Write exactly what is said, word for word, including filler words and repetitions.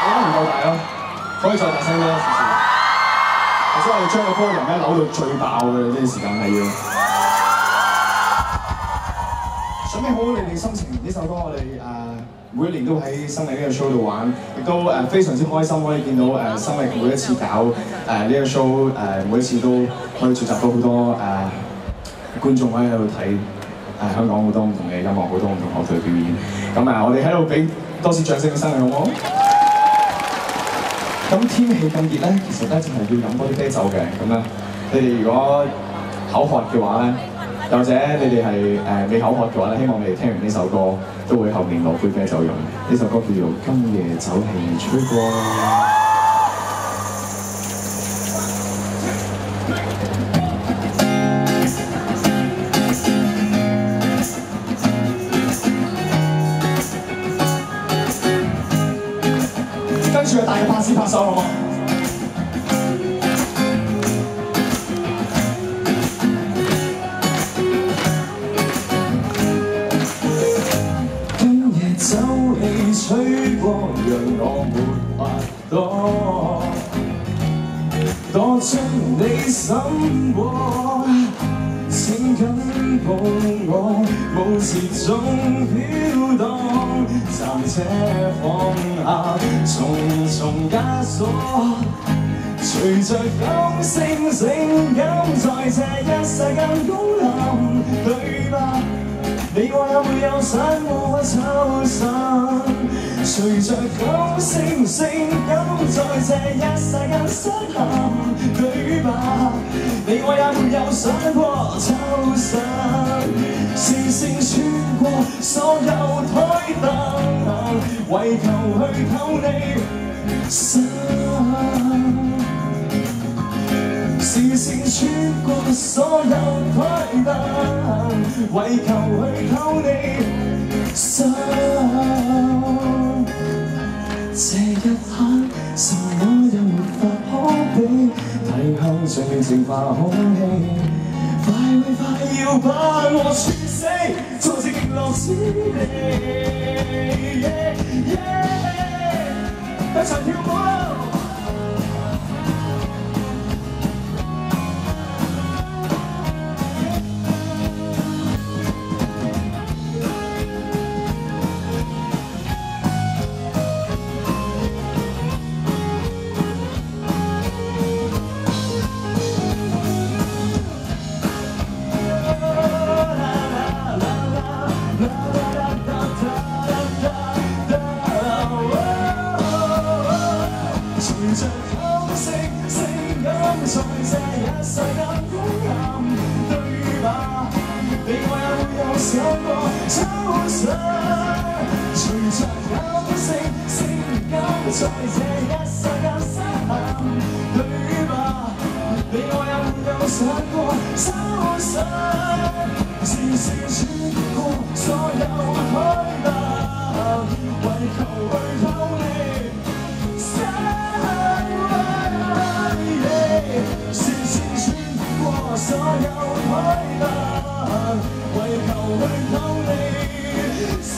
唔夠大咯，可以再大聲啲少少。或者我哋將個波人咧扭到最爆嘅呢啲時間係要。準備好你哋心情，呢首歌我哋誒、呃、每一年都喺生力呢個 show 度玩，亦都誒、呃、非常之開心可以見到誒、呃、生力每一次搞誒呢、呃這個 show 誒、呃、每一次都可以聚集到好多誒、呃、觀眾可以喺度睇誒香港好多唔同嘅音樂，好多唔同樂隊表演。咁啊、呃，我哋喺度俾多啲掌聲生力好唔好？咁天氣咁熱咧，其實咧就係要飲多啲啤酒嘅。咁咧，你哋如果口渴嘅話咧，又或者你哋係誒未口渴嘅話咧，希望你哋聽完呢首歌都會後面攞杯啤酒飲。呢首歌叫做《今夜酒氣吹過》。跟住大嘅拍手拍手好唔好？今夜酒氣吹過，讓我沒法躲，躲進你心窩，請緊抱我，無始終飄蕩，暫且放下重重枷鎖，隨着歌聲聲音，在這一世間攻陷，對吧？你我也會有散和抽身，隨着歌聲聲音，在這一世間失陷，對吧？你我也會有散和抽身，視線穿過所有台燈，為求去透你心。視線穿過所有台燈，為求去透你心。這一刻，什麼也沒法可比，提向最淨化空氣，快會快要把我處死，在這極樂之地。一齊跳舞。隨着歌聲聲音，在這一世間攻陷，對吧？你我也會有想過抽身。隨着歌聲聲音，在這一世間失陷，對吧？你我也會有想過抽身。視線穿過所有海灘，為求去透你。視線穿過所有海灘，為求去透你。